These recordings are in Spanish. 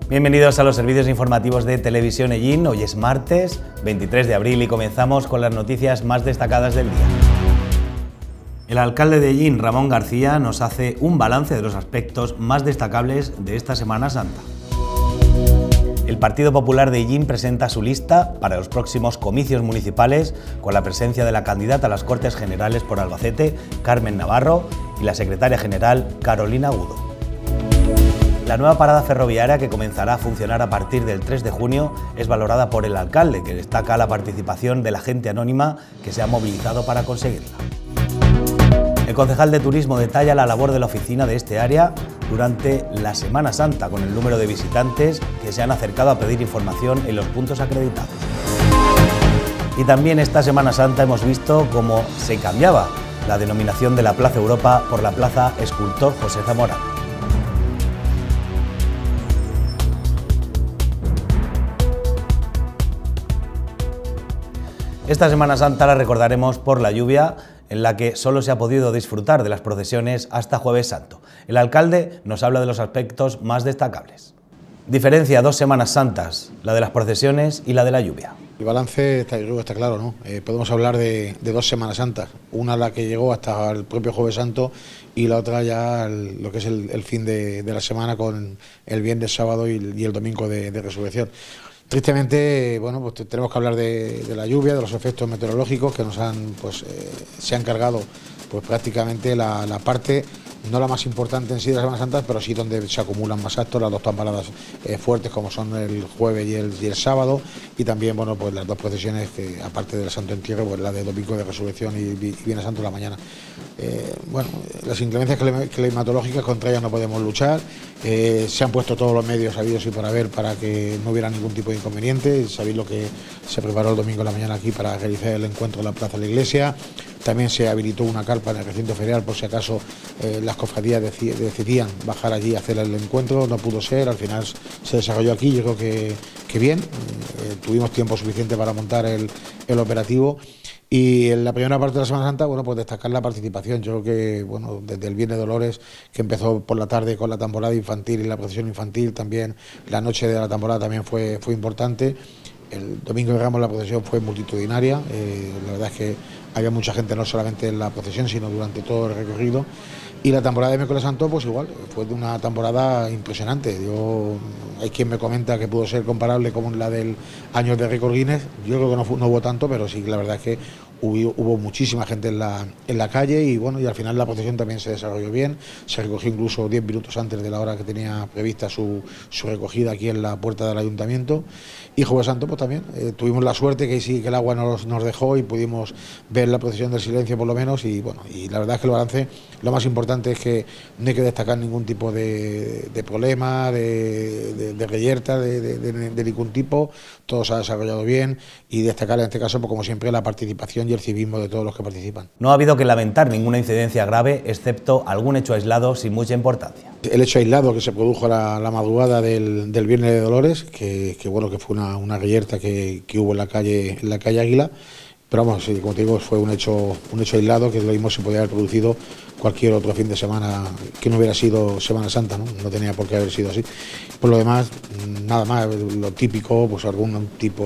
Bienvenidos a los servicios informativos de Televisión Ellín. Hoy es martes 23 de abril y comenzamos con las noticias más destacadas del día. El alcalde de Ellín, Ramón García, nos hace un balance de los aspectos más destacables de esta Semana Santa. El Partido Popular de Ellín presenta su lista para los próximos comicios municipales con la presencia de la candidata a las Cortes Generales por Albacete, Carmen Navarro, y la secretaria general, Carolina Agudo. La nueva parada ferroviaria, que comenzará a funcionar a partir del 3 de junio, es valorada por el alcalde, que destaca la participación de la gente anónima que se ha movilizado para conseguirla. El concejal de Turismo detalla la labor de la oficina de este área durante la Semana Santa, con el número de visitantes que se han acercado a pedir información en los puntos acreditados. Y también esta Semana Santa hemos visto cómo se cambiaba la denominación de la Plaza Europa por la Plaza Escultor José Zamorano. Esta Semana Santa la recordaremos por la lluvia, en la que solo se ha podido disfrutar de las procesiones hasta Jueves Santo. El alcalde nos habla de los aspectos más destacables. Diferencia dos Semanas Santas, la de las procesiones y la de la lluvia. El balance está claro, ¿no? Podemos hablar de dos Semanas Santas, una la que llegó hasta el propio Jueves Santo y la otra ya lo que es el fin de la semana, con el viernes, sábado y el domingo de resurrección. Tristemente, bueno, pues tenemos que hablar de la lluvia, de los efectos meteorológicos que nos han, se han cargado pues prácticamente la parte, no la más importante en sí de la Semana Santa, pero sí donde se acumulan más actos, las dos tamparadas fuertes como son el jueves y el sábado, y también, bueno, pues las dos procesiones que, aparte del Santo Entierro, pues la de domingo de resurrección y Viernes Santo de la mañana. Bueno, las inclemencias climatológicas, contra ellas no podemos luchar. Se han puesto todos los medios habidos y por haber para que no hubiera ningún tipo de inconveniente. Sabéis lo que se preparó el domingo en la mañana aquí para realizar el encuentro en la Plaza de la Iglesia. También se habilitó una carpa en el recinto ferial por si acaso las cofradías decidían bajar allí a hacer el encuentro. No pudo ser, al final se desarrolló aquí. Yo creo que bien, tuvimos tiempo suficiente para montar el operativo. Y en la primera parte de la Semana Santa, bueno, pues destacar la participación. Yo creo que, bueno, desde el Viernes de Dolores, que empezó por la tarde con la temporada infantil y la procesión infantil, también la noche de la temporada también fue importante. El domingo de Ramos la procesión fue multitudinaria, la verdad es que había mucha gente no solamente en la procesión, sino durante todo el recorrido. Y la temporada de Miércoles Santo, pues igual, fue de una temporada impresionante. Hay quien me comenta que pudo ser comparable con la del año de récord Guinness. Yo creo que no hubo tanto, pero sí, la verdad es que hubo muchísima gente en la calle, y bueno, y al final la procesión también se desarrolló bien. Se recogió incluso 10 minutos antes de la hora que tenía prevista su recogida aquí en la puerta del ayuntamiento. Y Jueves Santo, pues también tuvimos la suerte que sí, que el agua nos dejó y pudimos ver la procesión del silencio por lo menos. Y bueno, y la verdad es que el balance, lo más importante es que no hay que destacar ningún tipo de problema, de reyerta, de ningún tipo. Todo se ha desarrollado bien, y destacar en este caso, pues como siempre, la participación y el civismo de todos los que participan. No ha habido que lamentar ninguna incidencia grave, excepto algún hecho aislado sin mucha importancia. El hecho aislado que se produjo la madrugada del Viernes de Dolores, que bueno, que fue una reyerta que hubo en la calle Águila, pero vamos, como te digo, fue un hecho aislado, que lo mismo se podía haber producido cualquier otro fin de semana que no hubiera sido Semana Santa, ¿no? No tenía por qué haber sido así. Por lo demás, nada más, lo típico, pues algún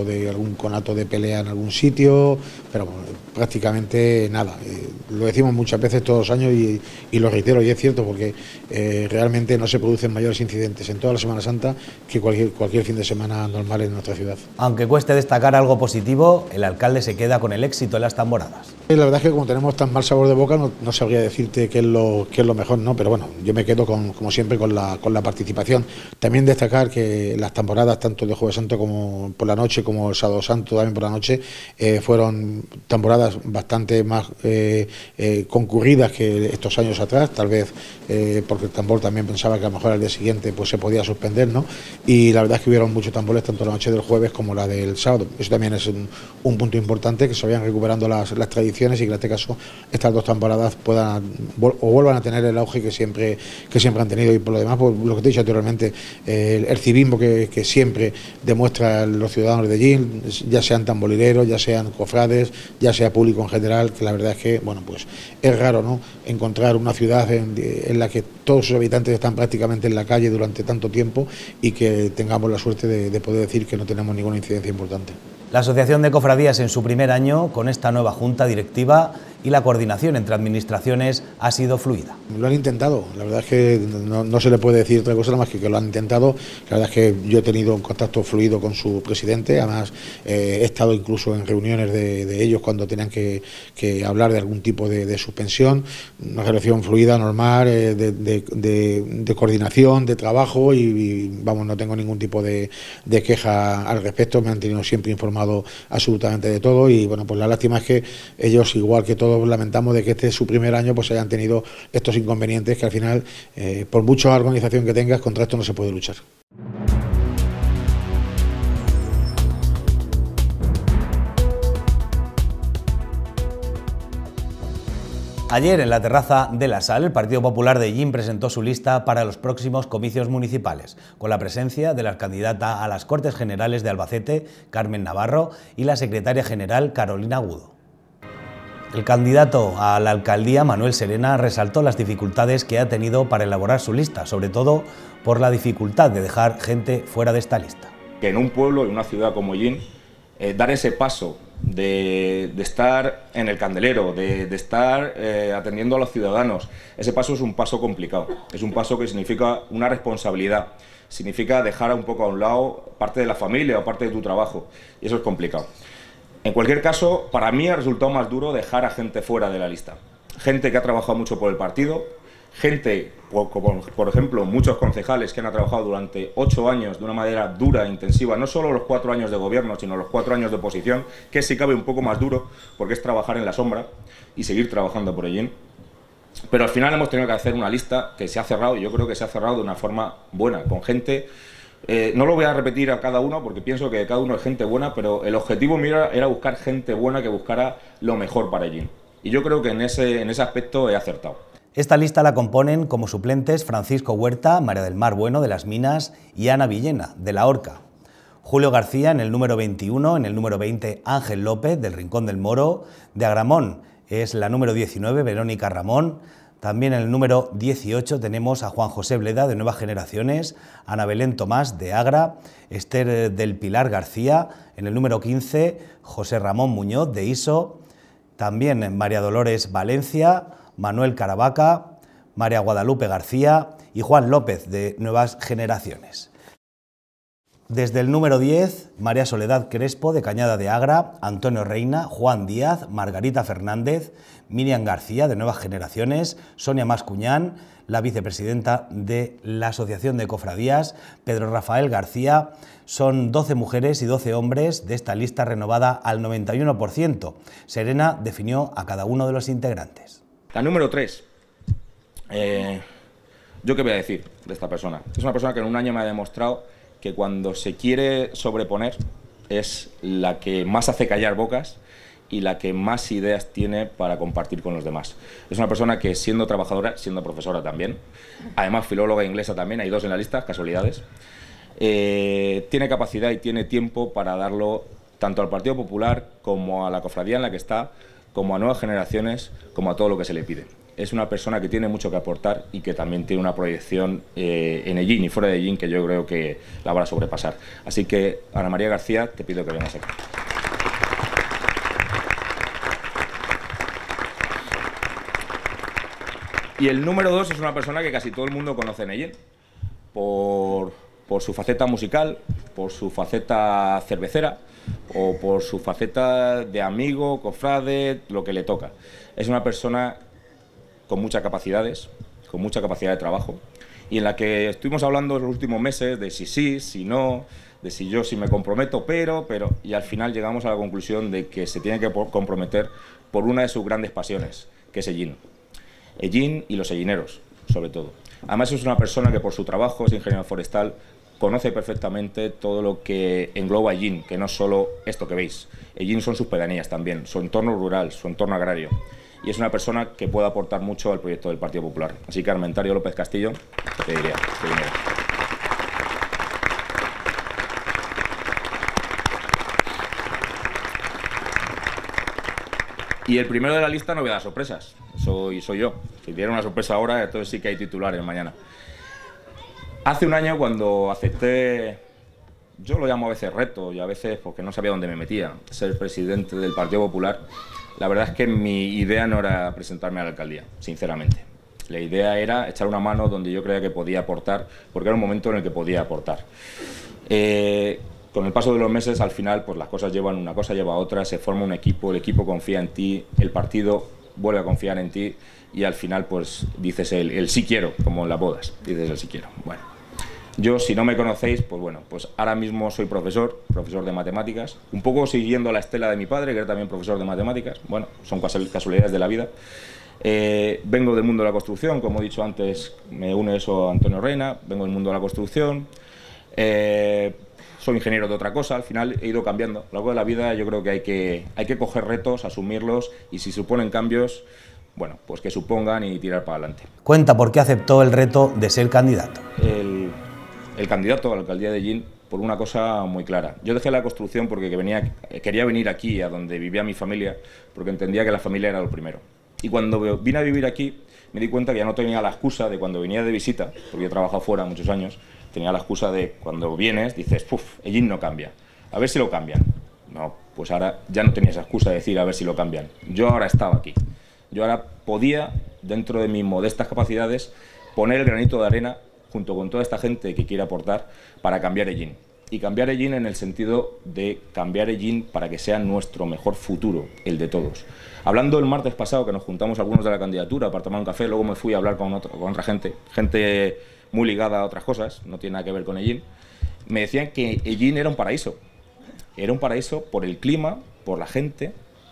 conato de pelea en algún sitio, pero bueno, prácticamente nada. Lo decimos muchas veces todos los años y lo reitero, y es cierto, porque realmente no se producen mayores incidentes en toda la Semana Santa que cualquier fin de semana normal en nuestra ciudad. Aunque cueste destacar algo positivo, el alcalde se queda con el éxito en las tamboradas. La verdad es que como tenemos tan mal sabor de boca, no sabría decirte qué es lo mejor, ¿no? Pero bueno, yo me quedo como siempre con la participación. También destacar que las temporadas, tanto de Jueves Santo como por la noche, como el Sábado Santo también por la noche, fueron temporadas bastante más concurridas que estos años atrás, tal vez porque el tambor también pensaba que a lo mejor al día siguiente pues se podía suspender, ¿no? Y la verdad es que hubieron muchos tambores, tanto la noche del jueves como la del sábado. Eso también es un punto importante, que se vayan recuperando las tradiciones, y que en este caso estas dos temporadas puedan vuelvan a tener el auge que siempre han tenido. Y por lo demás, pues, lo que te he dicho anteriormente, el civismo que siempre demuestran los ciudadanos de Ellín, ya sean tamborileros, ya sean cofrades, ya sea público en general, que la verdad es que, bueno, pues es raro, ¿no?, encontrar una ciudad en la que todos sus habitantes están prácticamente en la calle durante tanto tiempo y que tengamos la suerte de poder decir que no tenemos ninguna incidencia importante. La Asociación de Cofradías en su primer año con esta nueva junta directiva y la coordinación entre administraciones ha sido fluida. Lo han intentado, la verdad es que no se le puede decir otra cosa más que lo han intentado. La verdad es que yo he tenido un contacto fluido con su presidente, además he estado incluso en reuniones de ellos cuando tenían que hablar de algún tipo de suspensión, una relación fluida, normal, de coordinación, de trabajo y vamos, no tengo ningún tipo de queja al respecto, me han tenido siempre informado absolutamente de todo y bueno, pues la lástima es que ellos, igual que todos, lamentamos de que este es su primer año, pues hayan tenido estos inconvenientes que al final, por mucha organización que tengas, contra esto no se puede luchar. Ayer, en la terraza de la Sal, el Partido Popular de Ellín presentó su lista para los próximos comicios municipales, con la presencia de la candidata a las Cortes Generales de Albacete, Carmen Navarro, y la secretaria general, Carolina Agudo. El candidato a la alcaldía, Manuel Serena, resaltó las dificultades que ha tenido para elaborar su lista, sobre todo por la dificultad de dejar gente fuera de esta lista. Que en un pueblo, en una ciudad como Ellín, dar ese paso de estar en el candelero, de estar atendiendo a los ciudadanos, ese paso es un paso complicado, es un paso que significa una responsabilidad, significa dejar un poco a un lado parte de la familia o parte de tu trabajo, y eso es complicado. En cualquier caso, para mí ha resultado más duro dejar a gente fuera de la lista, gente que ha trabajado mucho por el partido, gente, como por ejemplo muchos concejales que han trabajado durante 8 años de una manera dura e intensiva, no solo los 4 años de gobierno, sino los 4 años de oposición, que sí cabe un poco más duro, porque es trabajar en la sombra y seguir trabajando por Ellín. Pero al final hemos tenido que hacer una lista que se ha cerrado, y yo creo que se ha cerrado de una forma buena, con gente... no lo voy a repetir a cada uno, porque pienso que cada uno es gente buena, pero el objetivo mío era buscar gente buena que buscara lo mejor para Ellín. Y yo creo que en ese aspecto he acertado. Esta lista la componen como suplentes Francisco Huerta, María del Mar Bueno, de Las Minas, y Ana Villena, de La Horca. Julio García en el número 21, en el número 20 Ángel López, del Rincón del Moro, de Agramón es la número 19 Verónica Ramón. También en el número 18 tenemos a Juan José Bleda, de Nuevas Generaciones, Ana Belén Tomás, de Agra, Esther del Pilar García, en el número 15 José Ramón Muñoz, de ISO, también María Dolores Valencia, Manuel Caravaca, María Guadalupe García y Juan López, de Nuevas Generaciones. Desde el número 10, María Soledad Crespo, de Cañada de Agra, Antonio Reina, Juan Díaz, Margarita Fernández, Miriam García, de Nuevas Generaciones, Sonia Mascuñán, la vicepresidenta de la Asociación de Cofradías, Pedro Rafael García. Son 12 mujeres y 12 hombres de esta lista renovada al 91%. Serena definió a cada uno de los integrantes. La número 3. ¿Yo qué voy a decir de esta persona? Es una persona que en un año me ha demostrado que cuando se quiere sobreponer es la que más hace callar bocas y la que más ideas tiene para compartir con los demás. Es una persona que, siendo trabajadora, siendo profesora también, además filóloga inglesa también, hay 2 en la lista, casualidades, tiene capacidad y tiene tiempo para darlo tanto al Partido Popular como a la cofradía en la que está, como a Nuevas Generaciones, como a todo lo que se le pide. Es una persona que tiene mucho que aportar y que también tiene una proyección en Ellín y fuera de Ellín que yo creo que la va a sobrepasar. Así que, Ana María García, te pido que vengas aquí. Y el número 2 es una persona que casi todo el mundo conoce en Ellín, por su faceta musical, por su faceta cervecera, o por su faceta de amigo, cofrade, lo que le toca. Es una persona con muchas capacidades, con mucha capacidad de trabajo, y en la que estuvimos hablando en los últimos meses de si sí, si no, de si yo sí me comprometo, pero, y al final llegamos a la conclusión de que se tiene que comprometer por una de sus grandes pasiones, que es Ellín. Ellín y los ellineros, sobre todo. Además es una persona que por su trabajo, es ingeniero forestal, conoce perfectamente todo lo que engloba Ellín, que no es solo esto que veis. Ellín son sus pedanías también, su entorno rural, su entorno agrario. y es una persona que puede aportar mucho al proyecto del Partido Popular. Así que Armentario López Castillo, te diría que viniera. Y el primero de la lista no voy a dar sorpresas, soy yo. Si diera una sorpresa ahora, entonces sí que hay titulares mañana. Hace un año, cuando acepté, yo lo llamo a veces reto y a veces porque no sabía dónde me metía, ser presidente del Partido Popular, la verdad es que mi idea no era presentarme a la alcaldía, sinceramente. La idea era echar una mano donde yo creía que podía aportar, porque era un momento en el que podía aportar. Con el paso de los meses, al final, pues las cosas llevan una cosa, lleva a otra, se forma un equipo, el equipo confía en ti, el partido vuelve a confiar en ti y al final pues dices el sí quiero, como en las bodas, dices el sí quiero. Bueno, yo, si no me conocéis, pues bueno, pues ahora mismo soy profesor de matemáticas, un poco siguiendo la estela de mi padre, que era también profesor de matemáticas. Bueno, son casualidades de la vida. Vengo del mundo de la construcción, como he dicho antes, me une eso a Antonio Reina, vengo del mundo de la construcción. Soy ingeniero de otra cosa, al final he ido cambiando. A lo largo de la vida yo creo que hay que coger retos, asumirlos y si suponen cambios, bueno, pues que supongan y tirar para adelante. Cuenta por qué aceptó el reto de ser candidato. El candidato a la alcaldía de Ellín por una cosa muy clara. Yo dejé la construcción porque quería venir aquí, a donde vivía mi familia, porque entendía que la familia era lo primero. Y cuando vine a vivir aquí me di cuenta que ya no tenía la excusa de cuando venía de visita, porque he trabajado fuera muchos años, tenía la excusa de cuando vienes, dices, puf, Ellín no cambia, a ver si lo cambian. No, pues ahora ya no tenía esa excusa de decir a ver si lo cambian. Yo ahora estaba aquí. Yo ahora podía, dentro de mis modestas capacidades, poner el granito de arena junto con toda esta gente que quiere aportar para cambiar Ellín. Y cambiar Ellín en el sentido de cambiar Ellín para que sea nuestro mejor futuro, el de todos. Hablando el martes pasado, que nos juntamos algunos de la candidatura para tomar un café, luego me fui a hablar con otra gente muy ligada a otras cosas, no tiene nada que ver con Ellín, me decían que Ellín era un paraíso. Era un paraíso por el clima, por la gente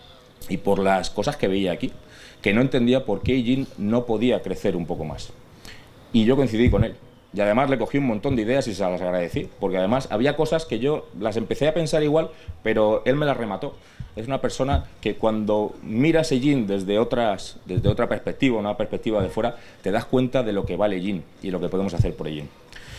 y por las cosas que veía aquí, que no entendía por qué Ellín no podía crecer un poco más. Y yo coincidí con él. Y además le cogí un montón de ideas y se las agradecí, porque además había cosas que yo las empecé a pensar igual, pero él me las remató. Es una persona que cuando miras Ellín desde otra perspectiva, una perspectiva de fuera, te das cuenta de lo que vale Ellín y lo que podemos hacer por Ellín.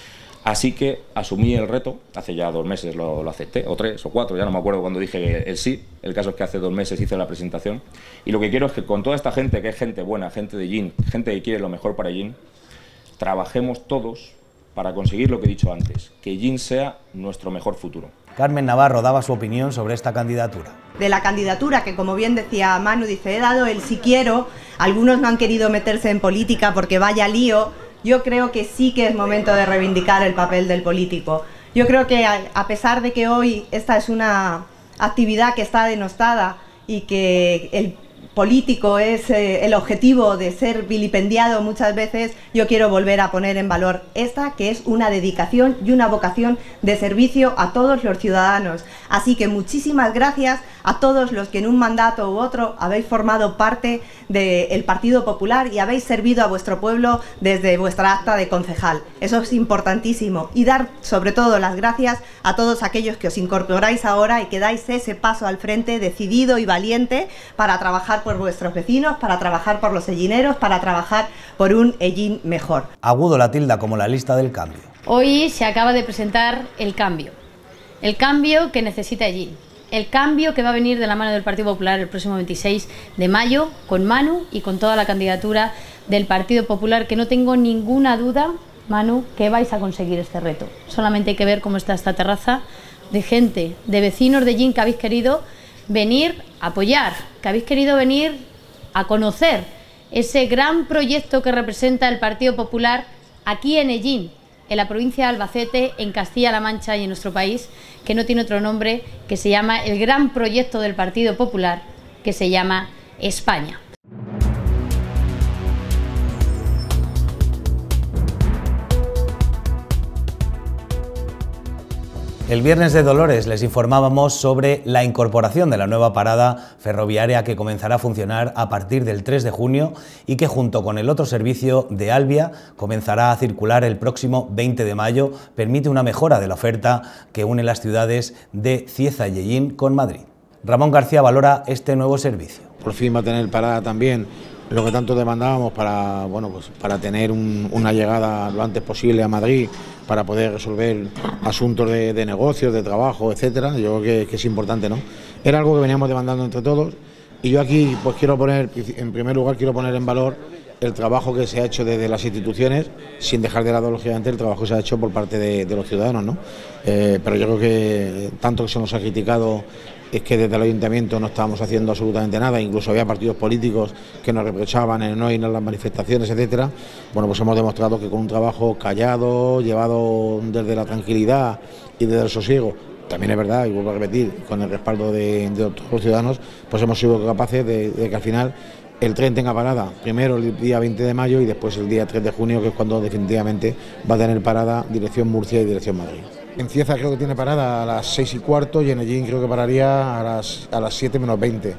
Así que asumí el reto, hace ya 2 meses lo acepté, o 3 o 4, ya no me acuerdo cuando dije el sí. El caso es que hace 2 meses hice la presentación. Y lo que quiero es que con toda esta gente, que es gente buena, gente de Ellín, gente que quiere lo mejor para Ellín, trabajemos todos para conseguir lo que he dicho antes, que Ellín sea nuestro mejor futuro. Carmen Navarro daba su opinión sobre esta candidatura. De la candidatura, que como bien decía Manu, dice, he dado el sí quiero, algunos no han querido meterse en política porque vaya lío, yo creo que sí que es momento de reivindicar el papel del político. Yo creo que a pesar de que hoy esta es una actividad que está denostada y que el político es el objetivo de ser vilipendiado muchas veces, yo quiero volver a poner en valor esta, que es una dedicación y una vocación de servicio a todos los ciudadanos. Así que muchísimas gracias a todos los que en un mandato u otro habéis formado parte del Partido Popular y habéis servido a vuestro pueblo desde vuestra acta de concejal. Eso es importantísimo. Y dar sobre todo las gracias a todos aquellos que os incorporáis ahora y que dais ese paso al frente decidido y valiente para trabajar por vuestros vecinos, para trabajar por los ellineros, para trabajar por un Ellín mejor. Agudo la tilda como la lista del cambio. Hoy se acaba de presentar el cambio que necesita Ellín, el cambio que va a venir de la mano del Partido Popular el próximo 26 de mayo, con Manu y con toda la candidatura del Partido Popular, que no tengo ninguna duda, Manu, que vais a conseguir este reto. Solamente hay que ver cómo está esta terraza de gente, de vecinos de Ellín que habéis querido venir a apoyar, que habéis querido venir a conocer ese gran proyecto que representa el Partido Popular aquí en Ellín, en la provincia de Albacete, en Castilla-La Mancha y en nuestro país, que no tiene otro nombre, que se llama el gran proyecto del Partido Popular, que se llama España. El viernes de Dolores les informábamos sobre la incorporación de la nueva parada ferroviaria que comenzará a funcionar a partir del 3 de junio y que junto con el otro servicio de Albia comenzará a circular el próximo 20 de mayo, permite una mejora de la oferta que une las ciudades de Cieza y Ellín con Madrid. Ramón García valora este nuevo servicio. por fin va a tener parada también lo que tanto demandábamos para, bueno, pues para tener una llegada lo antes posible a Madrid, para poder resolver asuntos de negocios, de trabajo, etcétera. Yo creo que es importante, ¿no? Era algo que veníamos demandando entre todos, y yo aquí pues quiero poner, en primer lugar, quiero poner en valor el trabajo que se ha hecho desde las instituciones, sin dejar de lado, lógicamente, el trabajo que se ha hecho por parte de los ciudadanos, ¿no? Pero yo creo que tanto que se nos ha criticado es que desde el ayuntamiento no estábamos haciendo absolutamente nada, incluso había partidos políticos que nos reprochaban en no ir a las manifestaciones, etcétera. Bueno, pues hemos demostrado que con un trabajo callado, llevado desde la tranquilidad y desde el sosiego, también es verdad, y vuelvo a repetir, con el respaldo de todos los ciudadanos, pues hemos sido capaces de que al final el tren tenga parada, primero el día 20 de mayo y después el día 3 de junio, que es cuando definitivamente va a tener parada dirección Murcia y dirección Madrid. En Cieza creo que tiene parada a las 6:15 y en Ellín creo que pararía a las 7 menos 20,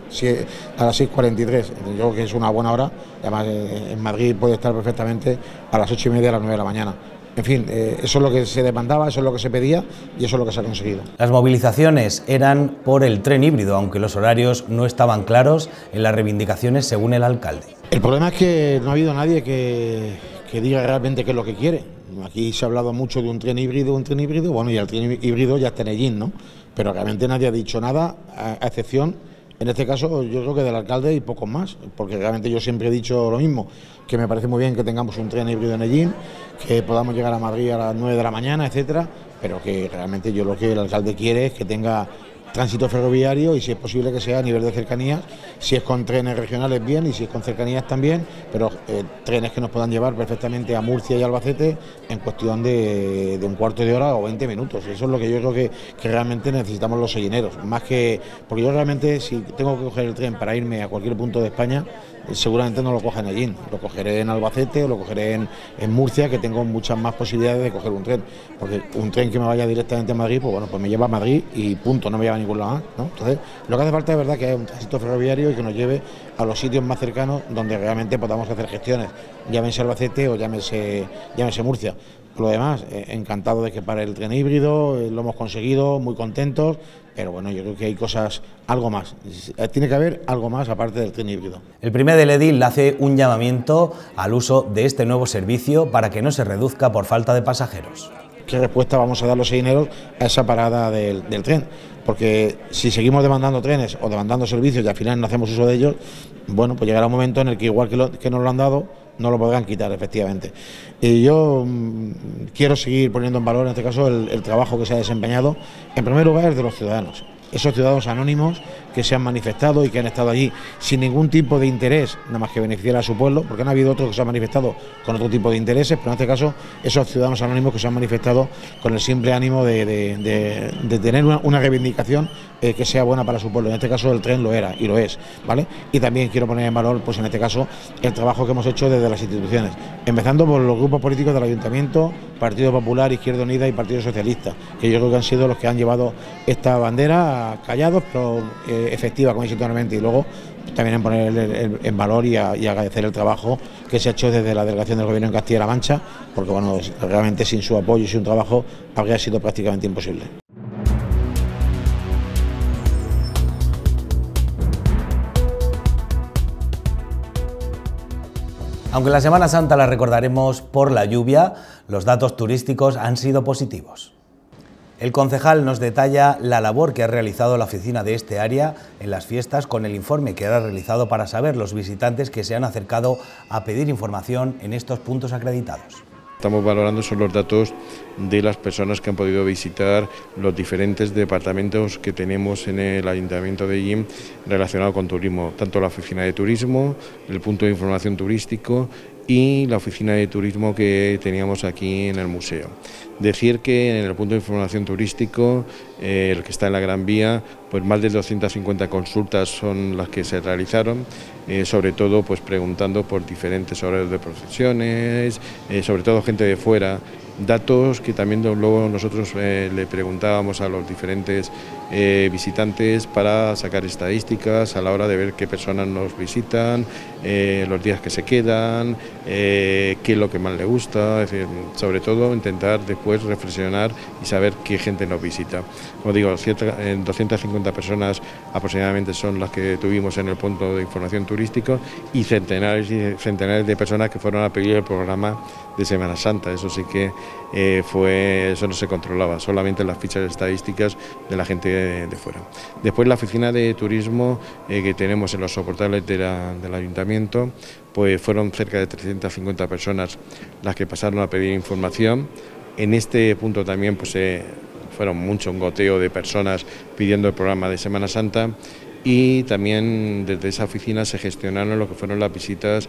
a las 6:43. Yo creo que es una buena hora, además en Madrid puede estar perfectamente a las 8:30, a las 9 de la mañana. En fin, eso es lo que se demandaba, eso es lo que se pedía y eso es lo que se ha conseguido. Las movilizaciones eran por el tren híbrido, aunque los horarios no estaban claros en las reivindicaciones según el alcalde. El problema es que no ha habido nadie que diga realmente qué es lo que quiere. Aquí se ha hablado mucho de un tren híbrido, bueno, y el tren híbrido ya está en Ellín, ¿no? Pero realmente nadie ha dicho nada, a excepción, en este caso, yo creo que del alcalde y pocos más, porque realmente yo siempre he dicho lo mismo, que me parece muy bien que tengamos un tren híbrido en Ellín, que podamos llegar a Madrid a las 9 de la mañana, etcétera, pero que realmente yo lo que el alcalde quiere es que tenga tránsito ferroviario y si es posible que sea a nivel de cercanías, si es con trenes regionales bien y si es con cercanías también, pero trenes que nos puedan llevar perfectamente a Murcia y Albacete en cuestión de un cuarto de hora o 20 minutos. Eso es lo que yo creo que realmente necesitamos los sellineros, más que, porque yo realmente si tengo que coger el tren para irme a cualquier punto de España, seguramente no lo coja en Ellín, lo cogeré en Albacete o lo cogeré en Murcia, que tengo muchas más posibilidades de coger un tren, porque un tren que me vaya directamente a Madrid, pues bueno, pues me lleva a Madrid y punto, no me lleva a ningún lado más, ¿no? Entonces, lo que hace falta es verdad que haya un tránsito ferroviario y que nos lleve a los sitios más cercanos donde realmente podamos hacer gestiones, llámese Albacete o llámese Murcia. Por lo demás, encantado de que pare el tren híbrido, lo hemos conseguido, muy contentos, pero bueno, yo creo que hay cosas, algo más, tiene que haber algo más aparte del tren híbrido. El primer del edil hace un llamamiento al uso de este nuevo servicio para que no se reduzca por falta de pasajeros. ¿Qué respuesta vamos a dar los sellineros a esa parada del tren? Porque si seguimos demandando trenes o demandando servicios y al final no hacemos uso de ellos, bueno, pues llegará un momento en el que igual que nos lo han dado, no lo podrán quitar, efectivamente. Y yo quiero seguir poniendo en valor, en este caso, el trabajo que se ha desempeñado, en primer lugar, de los ciudadanos. Esos ciudadanos anónimos que se han manifestado y que han estado allí sin ningún tipo de interés, nada más que beneficiar a su pueblo, porque han habido otros que se han manifestado con otro tipo de intereses, pero en este caso, esos ciudadanos anónimos que se han manifestado con el simple ánimo de tener una reivindicación que sea buena para su pueblo. En este caso el tren lo era y lo es, ¿vale? Y también quiero poner en valor, pues en este caso, el trabajo que hemos hecho desde las instituciones, empezando por los grupos políticos del Ayuntamiento, Partido Popular, Izquierda Unida y Partido Socialista, que yo creo que han sido los que han llevado esta bandera callados, pero efectiva, como dice totalmente, y luego también en poner en valor y agradecer el trabajo que se ha hecho desde la delegación del Gobierno en Castilla-La Mancha, porque bueno, realmente sin su apoyo y sin trabajo habría sido prácticamente imposible. Aunque la Semana Santa la recordaremos por la lluvia, los datos turísticos han sido positivos. El concejal nos detalla la labor que ha realizado la oficina de este área en las fiestas con el informe que ha realizado para saber los visitantes que se han acercado a pedir información en estos puntos acreditados. Estamos valorando son los datos de las personas que han podido visitar los diferentes departamentos que tenemos en el Ayuntamiento de Ellín relacionado con turismo, tanto la oficina de turismo, el punto de información turístico y la oficina de turismo que teníamos aquí en el museo. Decir que en el punto de información turístico, el que está en la Gran Vía, pues más de 250 consultas son las que se realizaron, sobre todo pues preguntando por diferentes horarios de procesiones, sobre todo gente de fuera, datos que también luego nosotros le preguntábamos a los diferentes visitantes para sacar estadísticas a la hora de ver qué personas nos visitan, los días que se quedan, qué es lo que más le gusta, es decir, sobre todo intentar después reflexionar y saber qué gente nos visita. Como digo, 250 personas aproximadamente son las que tuvimos en el punto de información turístico y centenares de personas que fueron a pedir el programa de Semana Santa. Eso sí que eso no se controlaba, solamente las fichas estadísticas de la gente de fuera. Después la oficina de turismo que tenemos en los soportales del ayuntamiento, pues fueron cerca de 350 personas las que pasaron a pedir información. En este punto también pues fueron un goteo de personas pidiendo el programa de Semana Santa. Y también desde esa oficina se gestionaron lo que fueron las visitas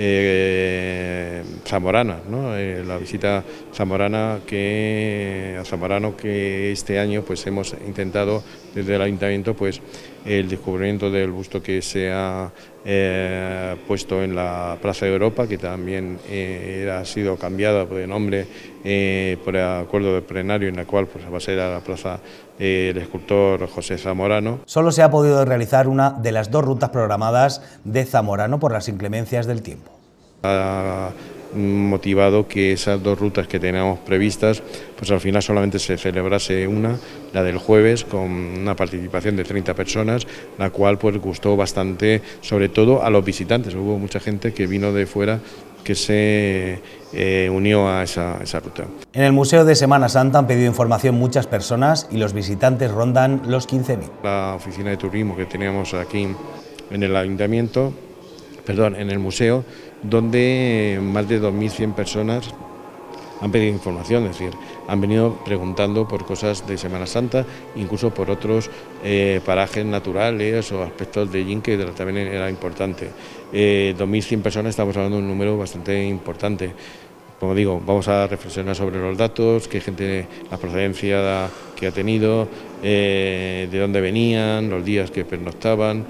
zamoranas, ¿no? La visita zamorano que este año pues hemos intentado desde el ayuntamiento pues el descubrimiento del busto que se ha puesto en la Plaza de Europa, que también ha sido cambiada de nombre por acuerdo del plenario, en la cual pues va a ser a la plaza el escultor José Zamorano. Solo se ha podido realizar una de las 2 rutas programadas de Zamorano por las inclemencias del tiempo. Ha motivado que esas 2 rutas que teníamos previstas, pues al final solamente se celebrase una, la del jueves, con una participación de 30 personas, la cual pues gustó bastante, sobre todo a los visitantes. Hubo mucha gente que vino de fuera que se unió a esa ruta. En el Museo de Semana Santa han pedido información muchas personas y los visitantes rondan los 15.000. La oficina de turismo que teníamos aquí en el ayuntamiento, en el museo, donde más de 2.100 personas han pedido información, es decir, han venido preguntando por cosas de Semana Santa, incluso por otros parajes naturales o aspectos de Yin que también era importante. 2.100 personas, estamos hablando de un número bastante importante. Como digo, vamos a reflexionar sobre los datos, qué gente, la procedencia que ha tenido, de dónde venían, los días que pernoctaban,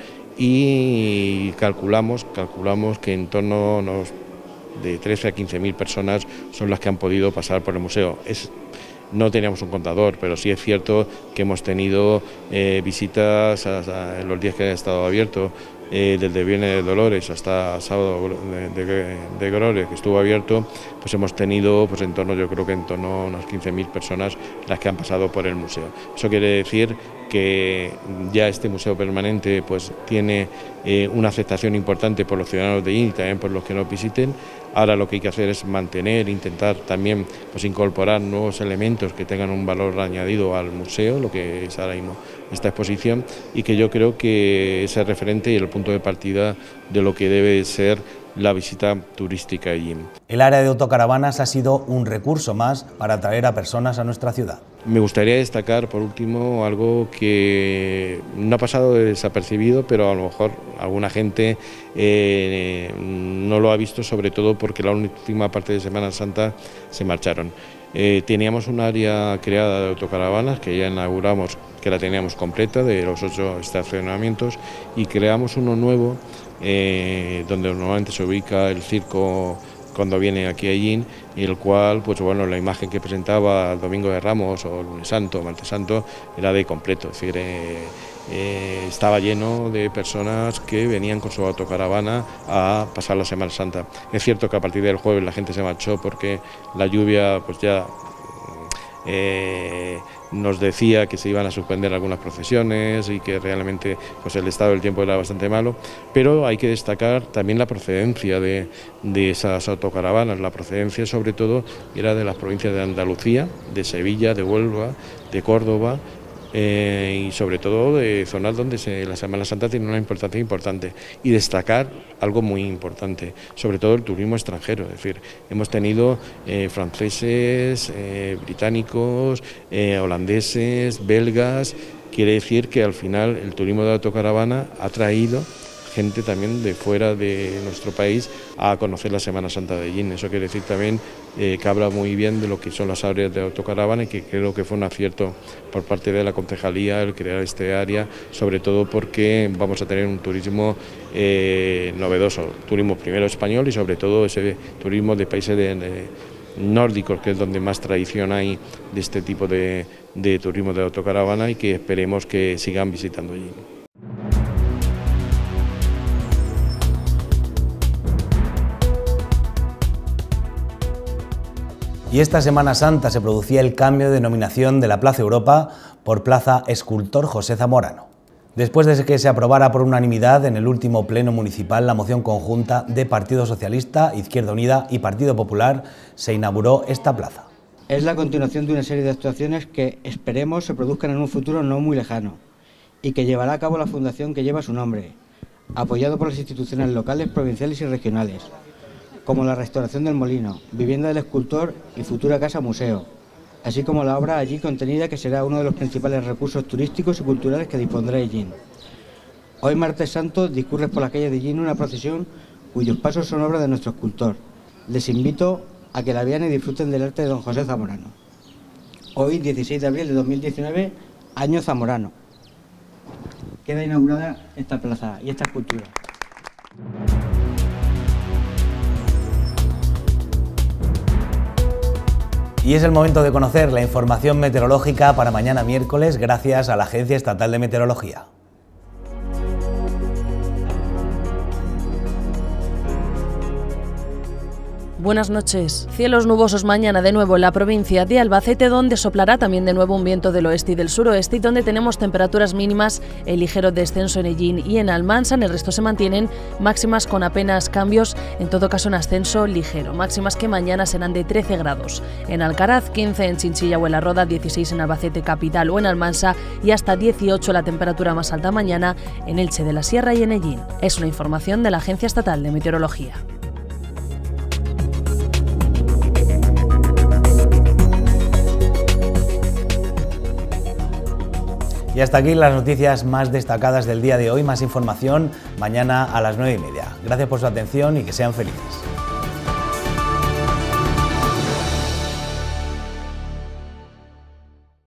y calculamos que en torno a de 13 a 15.000 personas son las que han podido pasar por el museo. No teníamos un contador, pero sí es cierto que hemos tenido visitas en los días que ha estado abierto, desde Viernes de Dolores hasta sábado de Dolores, que estuvo abierto, pues hemos tenido yo creo que en torno a unas 15.000 personas las que han pasado por el museo. Eso quiere decir que ya este museo permanente pues tiene una aceptación importante por los ciudadanos de Yin y también por los que nos visiten. Ahora lo que hay que hacer es intentar también pues incorporar nuevos elementos que tengan un valor añadido al museo, lo que es ahora mismo esta exposición, y que yo creo que es el referente y el punto de partida de lo que debe ser la visita turística allí. El área de autocaravanas ha sido un recurso más para atraer a personas a nuestra ciudad. Me gustaría destacar, por último, algo que no ha pasado desapercibido, pero a lo mejor alguna gente no lo ha visto, sobre todo porque la última parte de Semana Santa se marcharon. Teníamos un área creada de autocaravanas que ya inauguramos, que la teníamos completa, de los 8 estacionamientos, y creamos uno nuevo donde normalmente se ubica el circo cuando viene aquí a Yin, y el cual, pues bueno, la imagen que presentaba el Domingo de Ramos o el Lunes Santo, Martes Santo, era de completo, es decir, estaba lleno de personas que venían con su autocaravana a pasar la Semana Santa. Es cierto que a partir del jueves la gente se marchó porque la lluvia pues ya nos decía que se iban a suspender algunas procesiones y que realmente pues el estado del tiempo era bastante malo, pero hay que destacar también la procedencia de esas autocaravanas. La procedencia sobre todo era de las provincias de Andalucía, de Sevilla, de Huelva, de Córdoba, y sobre todo de zonas donde la Semana Santa tiene una importancia importante, y destacar algo muy importante, sobre todo el turismo extranjero, es decir, hemos tenido franceses, británicos, holandeses, belgas. Quiere decir que al final el turismo de autocaravana ha traído gente también de fuera de nuestro país a conocer la Semana Santa de Yin. Eso quiere decir también que habla muy bien de lo que son las áreas de autocaravana, y que creo que fue un acierto por parte de la concejalía el crear este área, sobre todo porque vamos a tener un turismo novedoso, turismo primero español y sobre todo ese turismo de países nórdicos, que es donde más tradición hay de este tipo de turismo de autocaravana, y que esperemos que sigan visitando allí. Y Y esta Semana Santa se producía el cambio de denominación de la Plaza Europa por Plaza Escultor José Zamorano. Después de que se aprobara por unanimidad en el último pleno municipal la moción conjunta de Partido Socialista, Izquierda Unida y Partido Popular, se inauguró esta plaza. Es la continuación de una serie de actuaciones que esperemos se produzcan en un futuro no muy lejano y que llevará a cabo la fundación que lleva su nombre, apoyado por las instituciones locales, provinciales y regionales, como la restauración del molino, vivienda del escultor y futura casa museo, así como la obra allí contenida que será uno de los principales recursos turísticos y culturales que dispondrá Ellín. Hoy, martes santo, discurre por las calles de Ellín una procesión cuyos pasos son obra de nuestro escultor. Les invito a que la vean y disfruten del arte de don José Zamorano. Hoy, 16 de abril de 2019, año Zamorano. Queda inaugurada esta plaza y esta escultura. Y es el momento de conocer la información meteorológica para mañana miércoles gracias a la Agencia Estatal de Meteorología. Buenas noches. Cielos nubosos mañana de nuevo en la provincia de Albacete, donde soplará también de nuevo un viento del oeste y del suroeste y donde tenemos temperaturas mínimas en ligero descenso en Ellín y en Almansa. En el resto se mantienen máximas con apenas cambios, en todo caso en ascenso ligero. Máximas que mañana serán de 13 grados en Alcaraz, 15 en Chinchilla o en La Roda, 16 en Albacete capital o en Almansa y hasta 18 la temperatura más alta mañana en Elche de la Sierra y en Ellín. Es una información de la Agencia Estatal de Meteorología. Y hasta aquí las noticias más destacadas del día de hoy. Más información mañana a las 9:30. Gracias por su atención y que sean felices.